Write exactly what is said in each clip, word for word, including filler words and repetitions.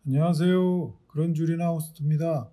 안녕하세요. 그런 줄이나 호스트입니다.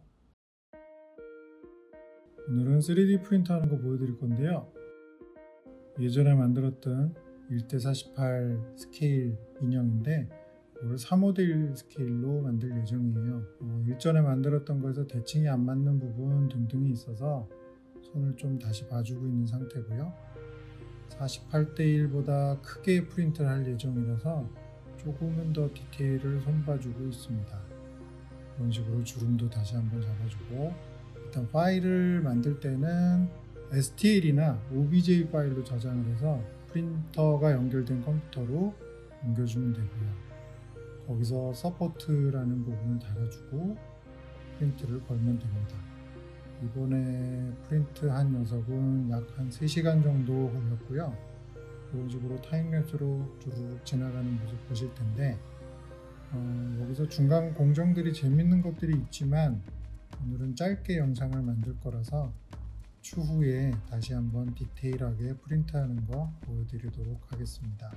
오늘은 쓰리디 프린트하는 거 보여드릴 건데요. 예전에 만들었던 일 대 사십팔 스케일 인형인데 이걸 삼 대 오 대 일 스케일로 만들 예정이에요. 어, 일전에 만들었던 거에서 대칭이 안 맞는 부분 등등이 있어서 손을 좀 다시 봐주고 있는 상태고요. 사십팔 대 일보다 크게 프린트를 할 예정이라서 조금은 더 디테일을 손봐주고 있습니다. 이런 식으로 주름도 다시 한번 잡아주고, 일단 파일을 만들 때는 에스티엘이나 오비제이 파일로 저장을 해서 프린터가 연결된 컴퓨터로 옮겨주면 되고요. 거기서 서포트라는 부분을 달아주고 프린트를 걸면 됩니다. 이번에 프린트한 녀석은 약 한 세 시간 정도 걸렸고요. 이런 식으로 타임랩스로 쭉 지나가는 모습 보실 텐데, 어, 여기서 중간 공정들이 재밌는 것들이 있지만 오늘은 짧게 영상을 만들 거라서 추후에 다시 한번 디테일하게 프린트하는 거 보여드리도록 하겠습니다.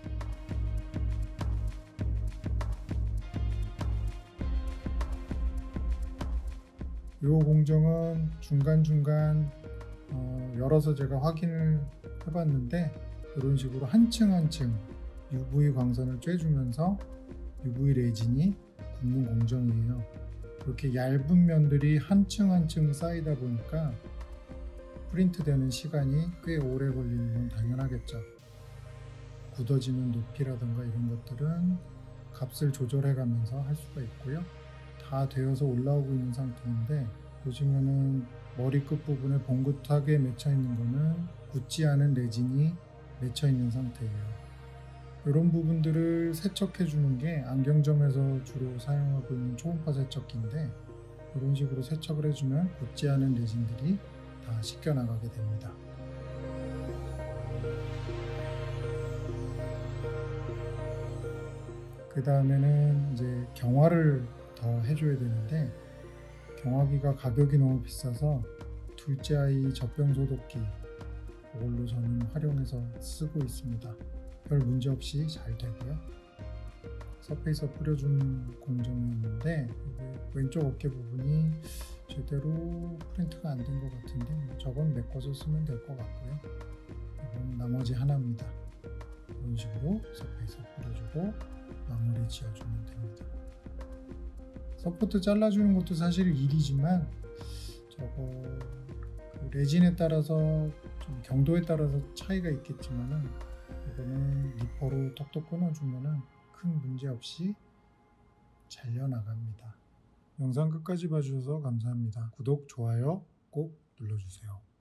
이 공정은 중간중간 어, 열어서 제가 확인을 해봤는데 이런 식으로 한층 한층 유브이 광선을 쬐주면서 유브이 레진이 굽는 공정이에요. 이렇게 얇은 면들이 한층 한층 쌓이다 보니까 프린트 되는 시간이 꽤 오래 걸리는 건 당연하겠죠. 굳어지는 높이라든가 이런 것들은 값을 조절해 가면서 할 수가 있고요. 다 되어서 올라오고 있는 상태인데, 보시면은 머리 끝 부분에 봉긋하게 맺혀 있는 거는 굳지 않은 레진이 맺혀 있는 상태예요. 이런 부분들을 세척해 주는 게 안경점에서 주로 사용하고 있는 초음파 세척기인데, 이런 식으로 세척을 해주면 굳지 않은 레진들이 다 씻겨 나가게 됩니다. 그 다음에는 이제 경화를 더 해줘야 되는데, 경화기가 가격이 너무 비싸서 둘째 아이 젖병 소독기, 그걸로 저는 활용해서 쓰고 있습니다. 별 문제 없이 잘 되고요. 서페이서 뿌려준 공정이었는데 왼쪽 어깨 부분이 제대로 프린트가 안 된 것 같은데 저건 메꿔서 쓰면 될 것 같고요. 이건 나머지 하나입니다. 이런 식으로 서페이서 뿌려주고 마무리 지어주면 됩니다. 서포트 잘라주는 것도 사실 일이지만 저거 그 레진에 따라서 좀 경도에 따라서 차이가 있겠지만은 이거는 리퍼로 톡톡 끊어주면은 큰 문제 없이 잘려 나갑니다. 영상 끝까지 봐주셔서 감사합니다. 구독, 좋아요 꼭 눌러주세요.